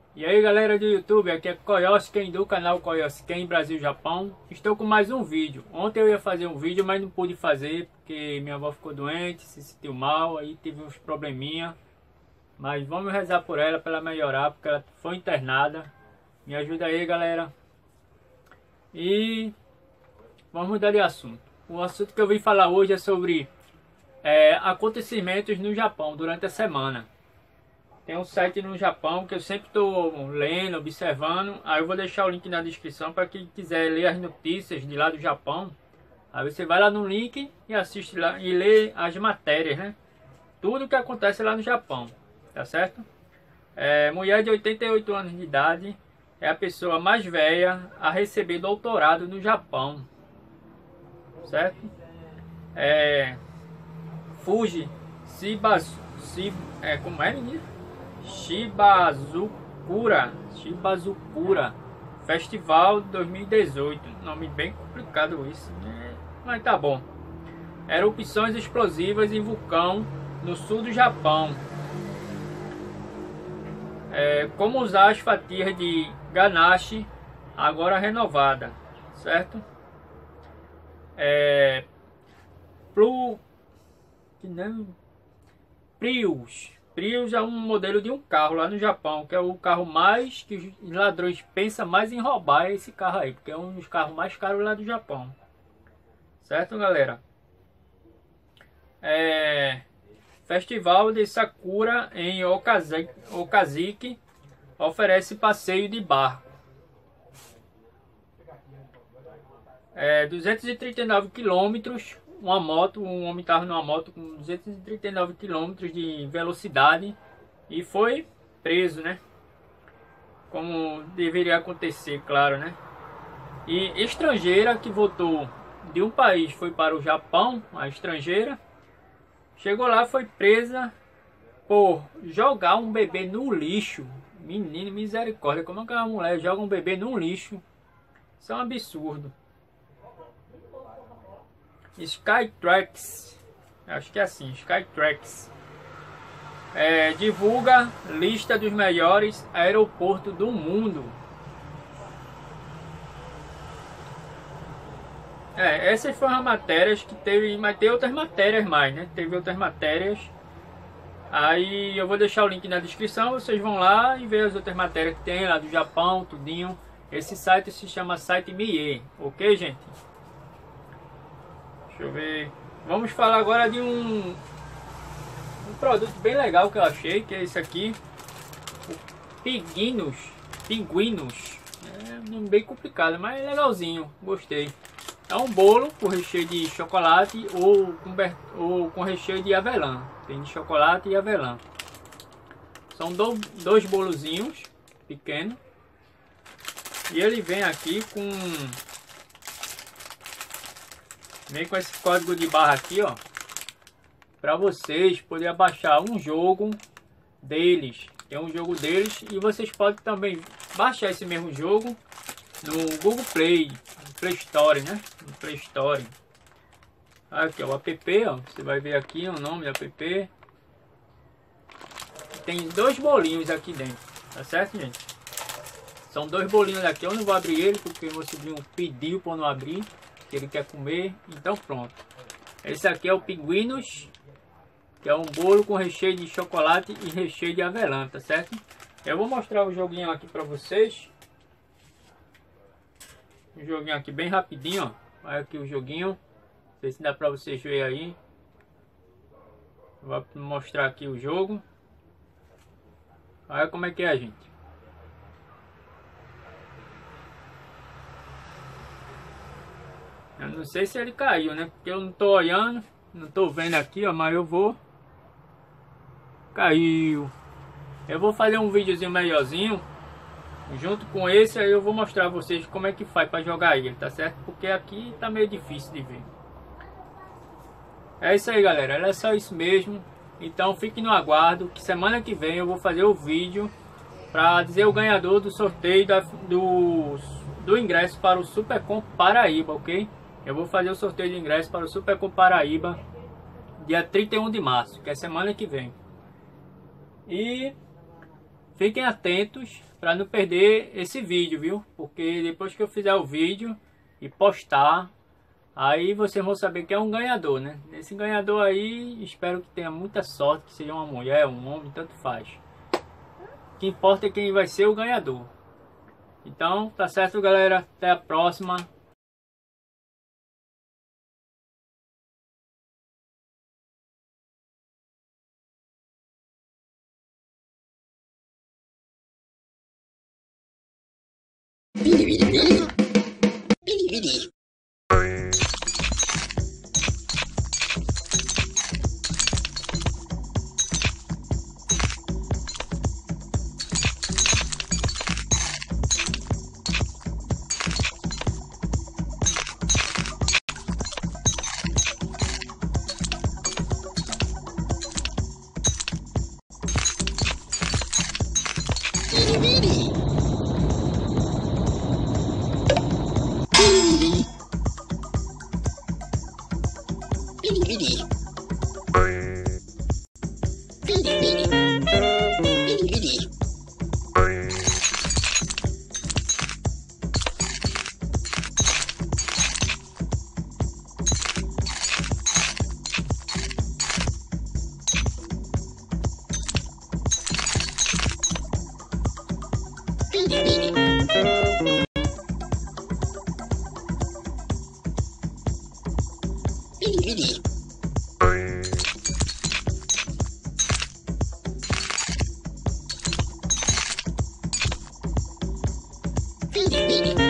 E aí galera do YouTube, aqui é Koyosuken do canal Koyosuken Brasil Japão. Estou com mais um vídeo. Ontem eu ia fazer um vídeo, mas não pude fazer porque minha avó ficou doente, se sentiu mal, aí tive uns probleminha. Mas vamos rezar por ela para ela melhorar, porque ela foi internada. Me ajuda aí galera. E vamos mudar de assunto. O assunto que eu vim falar hoje é sobre acontecimentos no Japão durante a semana. Tem um site no Japão que eu sempre estou lendo, observando. Aí eu vou deixar o link na descrição para quem quiser ler as notícias de lá do Japão. Aí você vai lá no link e assiste lá e lê as matérias, né? Tudo que acontece lá no Japão, tá certo? Mulher de 88 anos de idade é a pessoa mais velha a receber doutorado no Japão, certo? Fuji como é, menino? Shibazukura Festival 2018. Nome bem complicado isso, né? Mas tá bom. Erupções explosivas em vulcão no sul do Japão. Como usar as fatias de ganache agora renovada, certo? Prius é um modelo de um carro lá no Japão, que é o carro mais que os ladrões pensam mais em roubar, é esse carro aí, porque é um dos carros mais caros lá do Japão. Certo, galera? Festival de Sakura em Okazaki oferece passeio de barco. 239 quilômetros. Um homem estava numa moto com 239 km de velocidade e foi preso, né? Como deveria acontecer, claro, né? E estrangeira que voltou de um país foi para o Japão, a estrangeira, chegou lá, foi presa por jogar um bebê no lixo. Menino, misericórdia, como é que uma mulher joga um bebê no lixo? Isso é um absurdo. Skytrax, acho que é assim, Skytrax divulga lista dos melhores aeroportos do mundo. Essas foram as matérias que teve, mas tem outras matérias mais, né? Teve outras matérias. Aí eu vou deixar o link na descrição, vocês vão lá e ver as outras matérias que tem lá do Japão, tudinho. Esse site se chama Site Mie, ok, gente? Deixa eu ver. Vamos falar agora de um produto bem legal que eu achei, que é esse aqui. O Pinguinos. É um nome bem complicado, mas é legalzinho. Gostei. É um bolo com recheio de chocolate ou com recheio de avelã. Tem de chocolate e avelã. São dois bolozinhos pequenos. E ele vem aqui Vem com esse código de barra aqui, ó, para vocês poderem baixar um jogo deles. Tem um jogo deles e vocês podem também baixar esse mesmo jogo no Google Play, no Play Store, né? No Play Store. Aqui, ó, o app, ó, você vai ver aqui o nome do app. Tem dois bolinhos aqui dentro, tá certo, gente? São dois bolinhos aqui. Eu não vou abrir ele porque meu sobrinho pediu para não abrir, que ele quer comer, então pronto. Esse aqui é o Pinguinos, que é um bolo com recheio de chocolate e recheio de avelã, tá certo? Eu vou mostrar o joguinho aqui para vocês. Um joguinho aqui bem rapidinho, ó. Olha aqui o joguinho. Não sei se dá para vocês verem aí. Vou mostrar aqui o jogo. Olha como é que é, gente. Eu não sei se ele caiu, né? Porque eu não tô olhando, não tô vendo aqui, ó, mas eu vou. Caiu. Eu vou fazer um videozinho melhorzinho junto com esse, aí eu vou mostrar a vocês como é que faz para jogar ele, tá certo? Porque aqui tá meio difícil de ver. É isso aí, galera. É só isso mesmo. Então fique no aguardo que semana que vem eu vou fazer o vídeo para dizer o ganhador do sorteio do ingresso para o Supercom Paraíba, ok? Eu vou fazer o sorteio de ingresso para o Supercom Paraíba dia 31 de março, que é semana que vem. E fiquem atentos para não perder esse vídeo, viu? Porque depois que eu fizer o vídeo e postar, aí vocês vão saber que é um ganhador, né? Esse ganhador aí, espero que tenha muita sorte, que seja uma mulher, um homem, tanto faz. O que importa é quem vai ser o ganhador. Então, tá certo, galera? Até a próxima. Beanie.